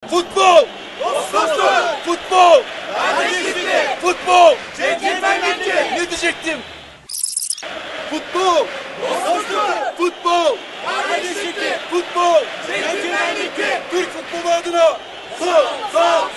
Futbol! Dostluktur! Futbol! Kardeşliktir! Futbol! Centilmenliktir! Ne diyecektim? Futbol! Dostluktur! Futbol! Kardeşliktir! Futbol! Centilmenliktir! Türk futbolu adına! Sol! Sol!